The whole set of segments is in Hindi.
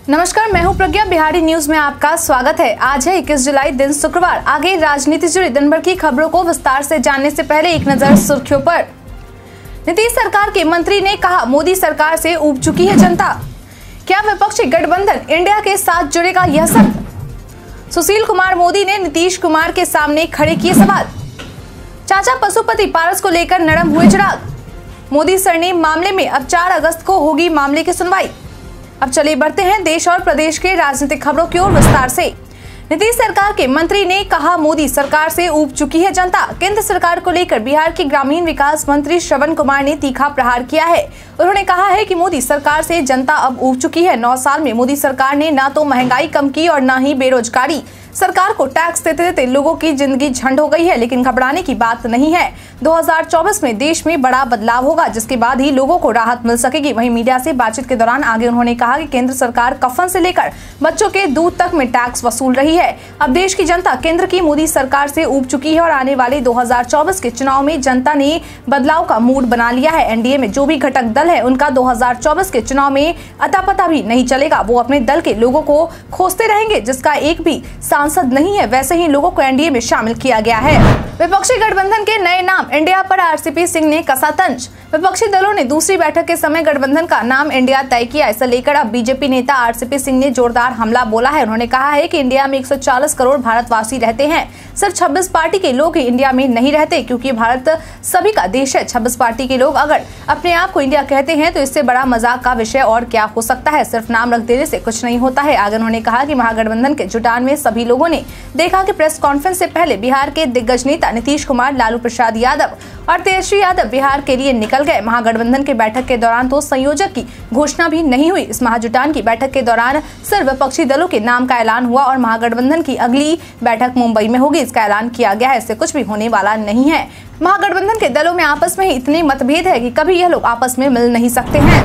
नमस्कार, मैं हूं प्रज्ञा। बिहारी न्यूज में आपका स्वागत है। आज है 21 जुलाई, दिन शुक्रवार। आगे राजनीति से जुड़ी दिन भर की खबरों को विस्तार से जानने से पहले एक नजर सुर्खियों पर। नीतीश सरकार के मंत्री ने कहा, मोदी सरकार से ऊब चुकी है जनता। क्या विपक्षी गठबंधन इंडिया के साथ जुड़ेगा, यह शब्द। सुशील कुमार मोदी ने नीतीश कुमार के सामने खड़े किए सवाल। चाचा पशुपति पारस को लेकर नरम हुए चिराग। मोदी सरनेम मामले में अब 4 अगस्त को होगी मामले की सुनवाई। अब चलिए बढ़ते हैं देश और प्रदेश के राजनीतिक खबरों की ओर विस्तार से। नीतीश सरकार के मंत्री ने कहा, मोदी सरकार से ऊब चुकी है जनता। केंद्र सरकार को लेकर बिहार के ग्रामीण विकास मंत्री श्रवण कुमार ने तीखा प्रहार किया है। उन्होंने कहा है कि मोदी सरकार से जनता अब ऊब चुकी है। 9 साल में मोदी सरकार ने न तो महंगाई कम की और न ही बेरोजगारी। सरकार को टैक्स देते देते लोगों की जिंदगी झंड हो गई है, लेकिन घबराने की बात नहीं है। 2024 में देश में बड़ा बदलाव होगा, जिसके बाद ही लोगों को राहत मिल सकेगी। वहीं मीडिया से बातचीत के दौरान आगे उन्होंने कहा कि केंद्र सरकार कफन से लेकर बच्चों के दूध तक में टैक्स वसूल रही है। अब देश की जनता केंद्र की मोदी सरकार से ऊब चुकी है और आने वाले 2024 के चुनाव में जनता ने बदलाव का मूड बना लिया है। एनडीए में जो भी घटक दल है, उनका 2024 के चुनाव में अता पता भी नहीं चलेगा। वो अपने दल के लोगों को खोजते रहेंगे, जिसका एक भी सांसद नहीं है। वैसे ही लोगों को एनडीए में शामिल किया गया है। विपक्षी गठबंधन के नए नाम इंडिया पर आरसीपी सिंह ने कसा तंज। विपक्षी दलों ने दूसरी बैठक के समय गठबंधन का नाम इंडिया तय किया। इसे लेकर अब बीजेपी नेता आरसीपी सिंह ने जोरदार हमला बोला है। उन्होंने कहा है कि इंडिया में 140 करोड़ भारतवासी रहते हैं, सिर्फ 26 पार्टी के लोग ही इंडिया में नहीं रहते, क्योंकि भारत सभी का देश है। 26 पार्टी के लोग अगर अपने आप को इंडिया कहते हैं तो इससे बड़ा मजाक का विषय और क्या हो सकता है। सिर्फ नाम रख देने से कुछ नहीं होता है। आगे उन्होंने कहा कि महागठबंधन के जुटान में सभी लोगों ने देखा कि प्रेस कॉन्फ्रेंस से पहले बिहार के दिग्गज नेता नीतीश कुमार, लालू प्रसाद यादव और तेजस्वी यादव बिहार के लिए निकल गए। महागठबंधन के बैठक के दौरान तो संयोजक की घोषणा भी नहीं हुई। इस महाजुटान की बैठक के दौरान सिर्फ विपक्षी दलों के नाम का ऐलान हुआ और महागठबंधन की अगली बैठक मुंबई में होगी, इसका ऐलान किया गया है। इससे कुछ भी होने वाला नहीं है। महागठबंधन के दलों में आपस में ही इतने मतभेद है कि कभी यह लोग आपस में मिल नहीं सकते हैं।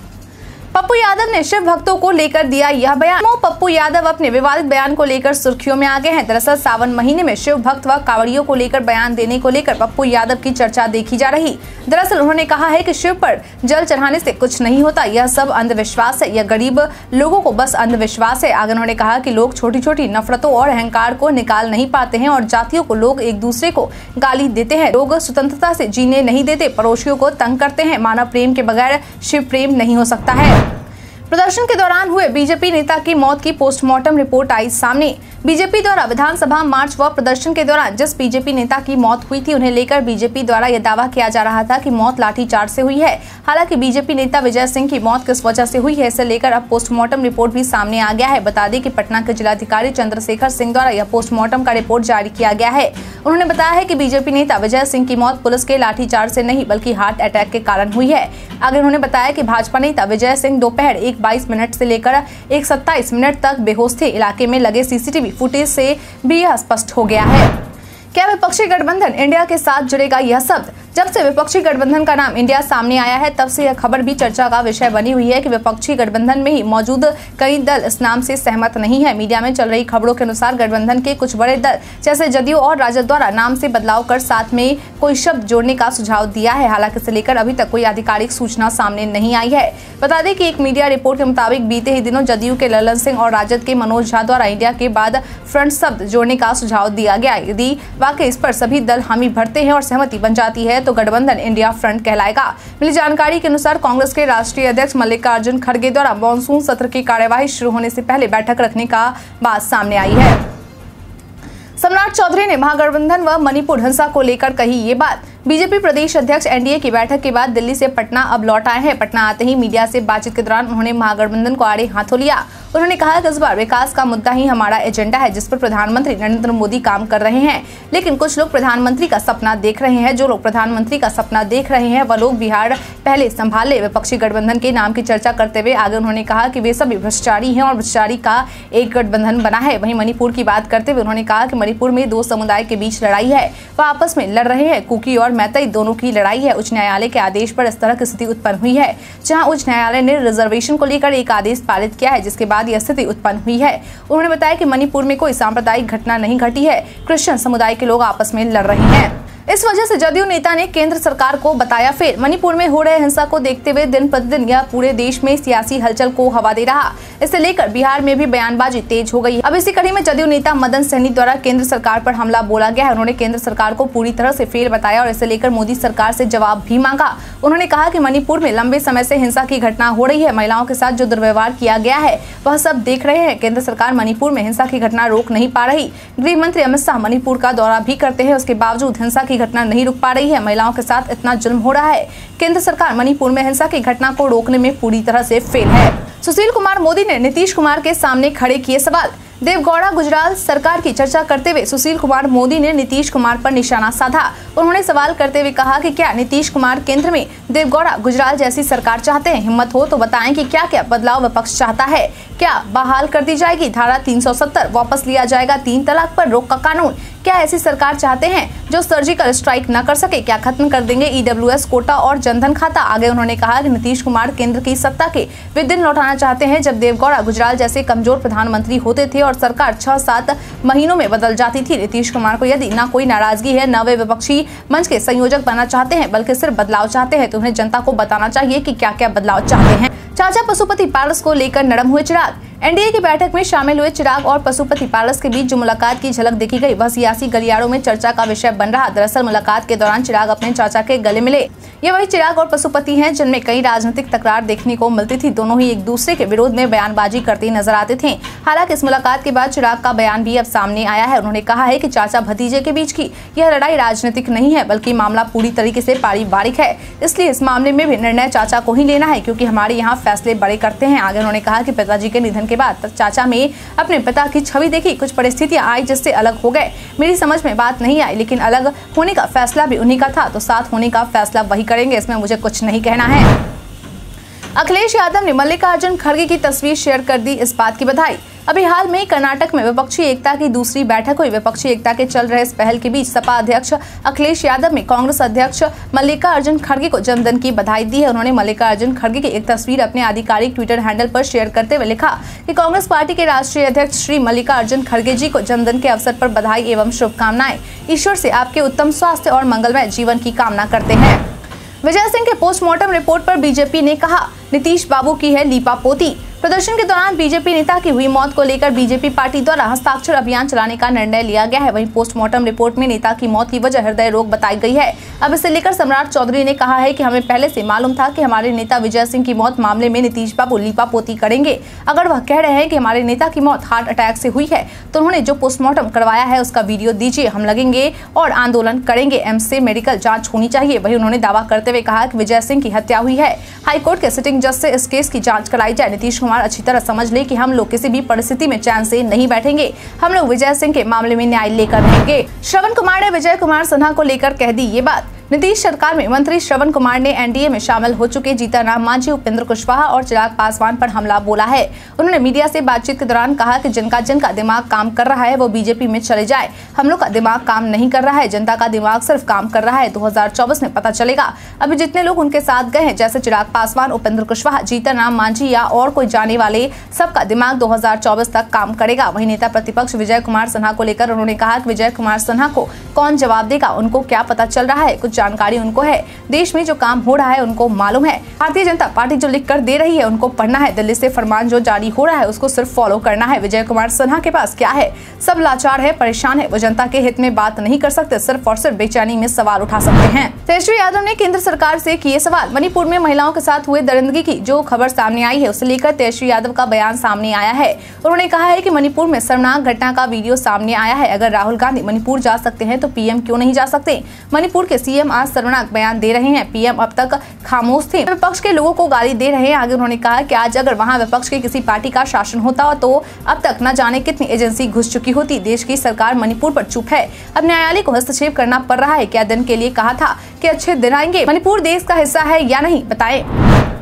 पप्पू यादव ने शिव भक्तों को लेकर दिया यह बयान। पप्पू यादव अपने विवादित बयान को लेकर सुर्खियों में आ गए हैं। दरअसल सावन महीने में शिव भक्त व कांवड़ियों को लेकर बयान देने को लेकर पप्पू यादव की चर्चा देखी जा रही। दरअसल उन्होंने कहा है कि शिव पर जल चढ़ाने से कुछ नहीं होता, यह सब अंधविश्वास है, यह गरीब लोगों को बस अंधविश्वास है। आगे उन्होंने कहा कि लोग छोटी छोटी नफरतों और अहंकार को निकाल नहीं पाते हैं और जातियों को लोग एक दूसरे को गाली देते हैं। लोग स्वतंत्रता से जीने नहीं देते, पड़ोसियों को तंग करते हैं। मानव प्रेम के बगैर शिव प्रेम नहीं हो सकता है। प्रदर्शन के दौरान हुए बीजेपी नेता की मौत की पोस्टमार्टम रिपोर्ट आई सामने। बीजेपी द्वारा विधानसभा मार्च व प्रदर्शन के दौरान जिस बीजेपी नेता की मौत हुई थी, उन्हें लेकर बीजेपी द्वारा यह दावा किया जा रहा था कि मौत लाठीचार्ज से हुई है। हालांकि बीजेपी नेता विजय सिंह की मौत किस वजह से हुई है, इसे लेकर अब पोस्टमार्टम रिपोर्ट भी सामने आ गया है। बता दें कि पटना के जिलाधिकारी चंद्रशेखर सिंह द्वारा यह पोस्टमार्टम का रिपोर्ट जारी किया गया है। उन्होंने बताया है कि बीजेपी नेता विजय सिंह की मौत पुलिस के लाठीचार्ज से नहीं बल्कि हार्ट अटैक के कारण हुई है। आगे उन्होंने बताया कि भाजपा नेता विजय सिंह दोपहर 1:22 मिनट से लेकर 1:27 मिनट तक बेहोश थे। इलाके में लगे सीसीटीवी फुटेज से भी यह स्पष्ट हो गया है। क्या विपक्षी गठबंधन इंडिया के साथ जुड़ेगा, यह शब्द। जब से विपक्षी गठबंधन का नाम इंडिया सामने आया है, तब से यह खबर भी चर्चा का विषय बनी हुई है कि विपक्षी गठबंधन में ही मौजूद कई दल इस नाम से सहमत नहीं है। मीडिया में चल रही खबरों के अनुसार गठबंधन के कुछ बड़े दल जैसे जदयू और राजद द्वारा नाम से बदलाव कर साथ में कोई शब्द जोड़ने का सुझाव दिया है। हालांकि इसे लेकर अभी तक कोई आधिकारिक सूचना सामने नहीं आई है। बता दें कि एक मीडिया रिपोर्ट के मुताबिक बीते ही दिनों जदयू के ललन सिंह और राजद के मनोज झा द्वारा इंडिया के बाद फ्रंट शब्द जोड़ने का सुझाव दिया गया। यदि वाकई इस पर सभी दल हामी भरते हैं और सहमति बन जाती है तो गठबंधन इंडिया फ्रंट कहलाएगा। मिली जानकारी के अनुसार कांग्रेस के राष्ट्रीय अध्यक्ष मल्लिकार्जुन खड़गे द्वारा मॉनसून सत्र की कार्यवाही शुरू होने से पहले बैठक रखने का बात सामने आई है। सम्राट चौधरी ने महागठबंधन व मणिपुर हिंसा को लेकर कही ये बात। बीजेपी प्रदेश अध्यक्ष एनडीए की बैठक के बाद दिल्ली से पटना अब लौट आए हैं। पटना आते ही मीडिया से बातचीत के दौरान उन्होंने महागठबंधन को आड़े हाथों लिया। उन्होंने कहा कि इस बार विकास का मुद्दा ही हमारा एजेंडा है, जिस पर प्रधानमंत्री नरेंद्र मोदी काम कर रहे हैं। लेकिन कुछ लोग प्रधानमंत्री का सपना देख रहे हैं। जो लोग प्रधानमंत्री का सपना देख रहे हैं वह लोग बिहार पहले संभाले। विपक्षी गठबंधन के नाम की चर्चा करते हुए आगे उन्होंने कहा कि वे सभी भ्रष्टाचारी हैं और भ्रष्टाचारी का एक गठबंधन बना है। वहीं मणिपुर की बात करते हुए उन्होंने कहा कि मणिपुर में 2 समुदाय के बीच लड़ाई है, वह आपस में लड़ रहे हैं। कुकी और मैतई दोनों की लड़ाई है। उच्च न्यायालय के आदेश पर इस तरह की स्थिति उत्पन्न हुई है, जहां उच्च न्यायालय ने रिजर्वेशन को लेकर एक आदेश पारित किया है, जिसके बाद यह स्थिति उत्पन्न हुई है। उन्होंने बताया कि मणिपुर में कोई सांप्रदायिक घटना नहीं घटी है, क्रिश्चियन समुदाय के लोग आपस में लड़ रहे हैं। इस वजह से जदयू नेता ने केंद्र सरकार को बताया फेल। मणिपुर में हो रहे हिंसा को देखते हुए दिन प्रतिदिन यह पूरे देश में सियासी हलचल को हवा दे रहा। इसे लेकर बिहार में भी बयानबाजी तेज हो गई। अब इसी कड़ी में जदयू नेता मदन सहनी द्वारा केंद्र सरकार पर हमला बोला गया है। उन्होंने केंद्र सरकार को पूरी तरह से फेल बताया और इसे लेकर मोदी सरकार से जवाब भी मांगा। उन्होंने कहा कि मणिपुर में लंबे समय से हिंसा की घटना हो रही है। महिलाओं के साथ जो दुर्व्यवहार किया गया है वह सब देख रहे हैं। केंद्र सरकार मणिपुर में हिंसा की घटना रोक नहीं पा रही। गृह मंत्री अमित शाह मणिपुर का दौरा भी करते हैं, उसके बावजूद हिंसा की घटना नहीं रुक पा रही है। महिलाओं के साथ इतना जुल्म हो रहा है। केंद्र सरकार मणिपुर में हिंसा की घटना को रोकने में पूरी तरह से फेल है। सुशील कुमार मोदी ने नीतीश कुमार के सामने खड़े किए सवाल। देवगौड़ा गुजराल सरकार की चर्चा करते हुए सुशील कुमार मोदी ने नीतीश कुमार पर निशाना साधा। उन्होंने सवाल करते हुए कहा कि क्या नीतीश कुमार केंद्र में देवगौड़ा गुजराल जैसी सरकार चाहते हैं? हिम्मत हो तो बताएं कि क्या क्या बदलाव विपक्ष चाहता है। क्या बहाल कर दी जाएगी धारा 370, वापस लिया जाएगा 3 तलाक पर रोक का कानून? क्या ऐसी सरकार चाहते हैं जो सर्जिकल स्ट्राइक न कर सके? क्या खत्म कर देंगे EWS कोटा और जनधन खाता? आगे उन्होंने कहा कि नीतीश कुमार केंद्र की सत्ता के वे दिन लौटाना चाहते हैं जब देवगौड़ा गुजराल जैसे कमजोर प्रधानमंत्री होते थे और सरकार 6-7 महीनों में बदल जाती थी। नीतीश कुमार को यदि न कोई नाराजगी है, न वे विपक्षी मंच के संयोजक बनना चाहते हैं बल्कि सिर्फ बदलाव चाहते हैं, तो उन्हें जनता को बताना चाहिए कि क्या क्या बदलाव चाहते हैं। चाचा पशुपति पारस को लेकर नरम हुए चिराग। एनडीए की बैठक में शामिल हुए चिराग और पशुपति पारस के बीच जो मुलाकात की झलक देखी गई वह सियासी गलियारों में चर्चा का विषय बन रहा। दरअसल मुलाकात के दौरान चिराग अपने चाचा के गले मिले। ये वही चिराग और पशुपति हैं जिनमें कई राजनीतिक तकरार देखने को मिलती थी। दोनों ही एक दूसरे के विरोध में बयानबाजी करते नजर आते थे। हालांकि इस मुलाकात के बाद चिराग का बयान भी अब सामने आया है। उन्होंने कहा है कि चाचा भतीजे के बीच की यह लड़ाई राजनीतिक नहीं है बल्कि मामला पूरी तरीके से पारिवारिक है। इसलिए इस मामले में भी निर्णय चाचा को ही लेना है क्योंकि हमारे यहाँ फैसले बड़े करते हैं। आगे उन्होंने कहा कि पिताजी के निधन के बाद चाचा में अपने पिता की छवि देखी, कुछ परिस्थितियां आई जिससे अलग हो गए। मेरी समझ में बात नहीं आई, लेकिन अलग होने का फैसला भी उन्हीं का था, तो साथ होने का फैसला वही करेंगे, इसमें मुझे कुछ नहीं कहना है। अखिलेश यादव ने मल्लिकार्जुन खड़गे की तस्वीर शेयर कर दी इस बात की बधाई। अभी हाल में कर्नाटक में विपक्षी एकता की दूसरी बैठक हुई। विपक्षी एकता के चल रहे इस पहल के बीच सपा अध्यक्ष अखिलेश यादव ने कांग्रेस अध्यक्ष मल्लिकार्जुन खड़गे को जन्मदिन की बधाई दी है। उन्होंने मल्लिकार्जुन खड़गे की एक तस्वीर अपने आधिकारिक ट्विटर हैंडल पर शेयर करते हुए लिखा कि कांग्रेस पार्टी के राष्ट्रीय अध्यक्ष श्री मल्लिकार्जुन खड़गे जी को जन्मदिन के अवसर पर बधाई एवं शुभकामनाएं। ईश्वर से आपके उत्तम स्वास्थ्य और मंगलमय जीवन की कामना करते हैं। विजय सिंह के पोस्टमार्टम रिपोर्ट पर बीजेपी ने कहा नीतीश बाबू की है लीपापोती। प्रदर्शन के दौरान बीजेपी नेता की हुई मौत को लेकर बीजेपी पार्टी द्वारा हस्ताक्षर अभियान चलाने का निर्णय लिया गया है। वहीं पोस्टमार्टम रिपोर्ट में नेता की मौत की वजह हृदय रोग बताई गई है। अब इसे लेकर सम्राट चौधरी ने कहा है कि हमें पहले से मालूम था कि हमारे नेता विजय सिंह की मौत मामले में नीतीश बाबू लीपापोती करेंगे। अगर वह कह रहे हैं कि हमारे नेता की मौत हार्ट अटैक से हुई है तो उन्होंने जो पोस्टमार्टम करवाया है उसका वीडियो दीजिए, हम लगेंगे और आंदोलन करेंगे। एम्स से मेडिकल जाँच होनी चाहिए। वही उन्होंने दावा करते हुए कहा कि विजय सिंह की हत्या हुई है। हाईकोर्ट के सिटिंग जज से इस केस की जाँच कराई जाए। नीतीश कुमार अच्छी तरह समझ ले कि हम लोग किसी भी परिस्थिति में चैन से नहीं बैठेंगे। हम लोग विजय सिंह के मामले में न्याय लेकर रहेंगे। श्रवण कुमार ने विजय कुमार सिन्हा को लेकर कह दी ये बात। नीतीश सरकार में मंत्री श्रवण कुमार ने एनडीए में शामिल हो चुके जीतनराम मांझी, उपेंद्र कुशवाहा और चिराग पासवान पर हमला बोला है। उन्होंने मीडिया से बातचीत के दौरान कहा कि जिनका दिमाग काम कर रहा है वो बीजेपी में चले जाए। हम लोग का दिमाग काम नहीं कर रहा है, जनता का दिमाग सिर्फ काम कर रहा है। 2024 में पता चलेगा। अभी जितने लोग उनके साथ गए हैं जैसे चिराग पासवान, उपेंद्र कुशवाहा, जीतनराम मांझी या और कोई जाने वाले, सबका दिमाग 2024 तक काम करेगा। वही नेता प्रतिपक्ष विजय कुमार सिन्हा को लेकर उन्होंने कहा कि विजय कुमार सिन्हा को कौन जवाब देगा, उनको क्या पता चल रहा है, कुछ जानकारी उनको है। देश में जो काम हो रहा है उनको मालूम है। भारतीय जनता पार्टी जो लिख कर दे रही है उनको पढ़ना है। दिल्ली से फरमान जो जारी हो रहा है उसको सिर्फ फॉलो करना है। विजय कुमार सिन्हा के पास क्या है? सब लाचार है, परेशान है। वो जनता के हित में बात नहीं कर सकते, सिर्फ और सिर्फ बेचैनी में सवाल उठा सकते हैं। तेजस्वी यादव ने केंद्र सरकार से किए सवाल। मणिपुर में महिलाओं के साथ हुए दरिंदगी की जो खबर सामने आई है उसे लेकर तेजस्वी यादव का बयान सामने आया है। उन्होंने कहा है कि मणिपुर में शर्मनाक घटना का वीडियो सामने आया है। अगर राहुल गांधी मणिपुर जा सकते हैं तो पीएम क्यों नहीं जा सकते? मणिपुर के सीएम आज शर्मनाक बयान दे रहे हैं। पीएम अब तक खामोश थे, विपक्ष के लोगों को गाली दे रहे हैं। आगे उन्होंने कहा कि आज अगर वहां विपक्ष के किसी पार्टी का शासन होता तो अब तक न जाने कितनी एजेंसी घुस चुकी होती। देश की सरकार मणिपुर पर चुप है। अब न्यायालय को हस्तक्षेप करना पड़ रहा है। क्या दिन के लिए कहा था कि अच्छे दिन आएंगे? मणिपुर देश का हिस्सा है या नहीं, बताएं।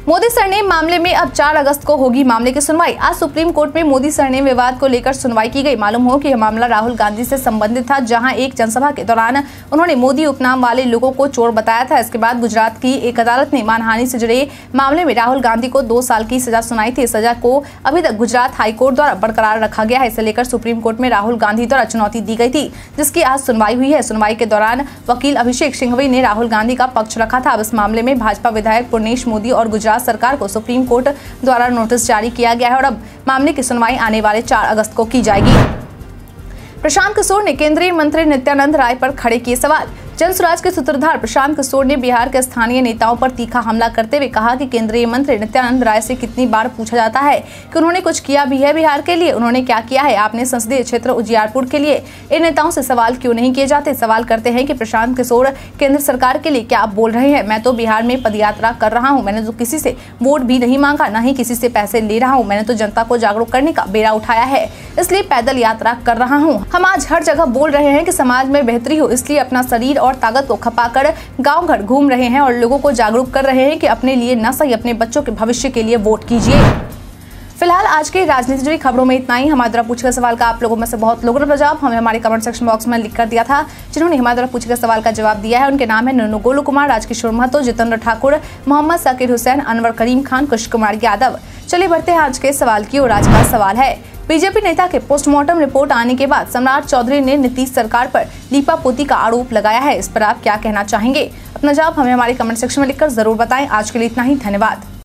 मोदी सरनेम मामले में अब 4 अगस्त को होगी मामले की सुनवाई। आज सुप्रीम कोर्ट में मोदी सरनेम विवाद को लेकर सुनवाई की गई। मालूम हो कि यह मामला राहुल गांधी से संबंधित था, जहां एक जनसभा के दौरान उन्होंने मोदी उपनाम वाले लोगों को चोर बताया था। इसके बाद गुजरात की एक अदालत ने मानहानि से जुड़े मामले में राहुल गांधी को 2 साल की सजा सुनाई थी। सजा को अभी तक गुजरात हाईकोर्ट द्वारा बरकरार रखा गया है। इसे लेकर सुप्रीम कोर्ट में राहुल गांधी द्वारा चुनौती दी गई थी, जिसकी आज सुनवाई हुई है। सुनवाई के दौरान वकील अभिषेक सिंघवी ने राहुल गांधी का पक्ष रखा था। अब इस मामले में भाजपा विधायक पुर्णेश मोदी और गुजरात सरकार को सुप्रीम कोर्ट द्वारा नोटिस जारी किया गया है और अब मामले की सुनवाई आने वाले 4 अगस्त को की जाएगी। प्रशांत किशोर ने केंद्रीय मंत्री नित्यानंद राय पर खड़े किए सवाल। जनसुराज के सूत्रधार प्रशांत किशोर ने बिहार के स्थानीय नेताओं पर तीखा हमला करते हुए कहा कि केंद्रीय मंत्री नित्यानंद राय से कितनी बार पूछा जाता है कि उन्होंने कुछ किया भी है बिहार के लिए, उन्होंने क्या किया है। आपने संसदीय क्षेत्र उजियारपुर के लिए इन नेताओं से सवाल क्यों नहीं किए जाते। सवाल करते हैं कि प्रशांत किशोर केंद्र सरकार के लिए क्या आप बोल रहे हैं। मैं तो बिहार में पदयात्रा कर रहा हूँ, मैंने तो किसी से वोट भी नहीं मांगा, न ही किसी से पैसे ले रहा हूँ। मैंने तो जनता को जागरूक करने का बेड़ा उठाया है, इसलिए पैदल यात्रा कर रहा हूँ। हम आज हर जगह बोल रहे हैं कि समाज में बेहतरी हो, इसलिए अपना शरीर और ताकत को खपाकर गांव घर घूम रहे हैं और लोगों को जागरूक कर रहे हैं कि अपने लिए न सही अपने बच्चों के भविष्य के लिए वोट कीजिए। फिलहाल आज के राजनीति जुड़ी खबरों में इतना ही। हमारे द्वारा पूछे गए सवाल का आप लोगों में से बहुत लोगों ने जवाब हमें हमारे कमेंट सेक्शन बॉक्स में लिख कर दिया था। जिन्होंने हमारे द्वारा पूछे गए सवाल का जवाब दिया है उनके नाम है नन्नू गोलू कुमार, राजकिशोर महतो, जितेंद्र ठाकुर, मोहम्मद साकिर हुसैन, अनवर करीम खान, कुश कुमार यादव। चलिए बढ़ते हैं आज के सवाल की ओर। आज का सवाल है, बीजेपी नेता के पोस्टमार्टम रिपोर्ट आने के बाद सम्राट चौधरी ने नीतीश सरकार पर लीपापोती का आरोप लगाया है। इस पर आप क्या कहना चाहेंगे? अपना जवाब हमें हमारे कमेंट सेक्शन में लिखकर जरूर बताएं। आज के लिए इतना ही, धन्यवाद।